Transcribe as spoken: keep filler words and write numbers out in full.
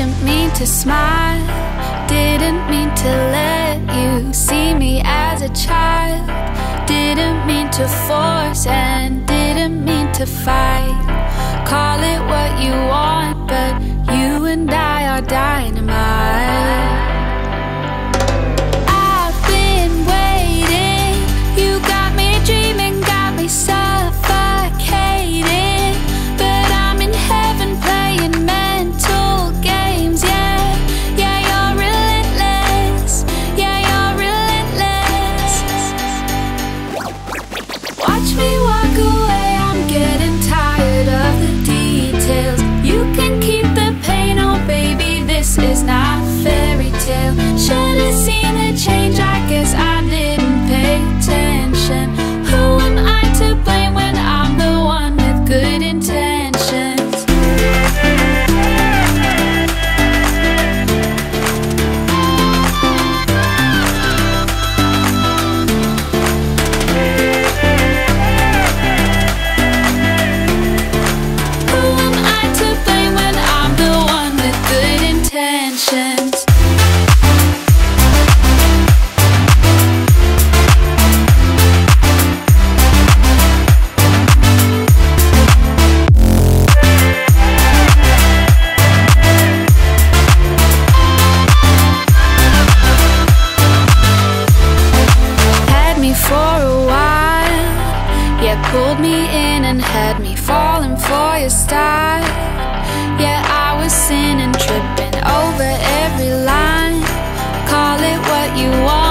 Didn't mean to smile, didn't mean to let you see me as a child. Didn't mean to force and didn't mean to fight. Call it what you want, but you and I are dynamite. I've been waiting, you got me dreaming, got me suffocating. But I'm in heaven playing mental games, yeah. Yeah, you're relentless, yeah, you're relentless. Watch me walk away, I'm getting tired of the details. You can keep the pain, oh baby, this is not fairy tale. Should've seen the change, I guess I didn't pay attention. Who am I to blame when I'm the one with good intentions? Who am I to blame when I'm the one with good intentions? Had me for a while, yeah, pulled me in and had me falling for your style. Yeah, I was sinning, tripping over every line. Call it what you want,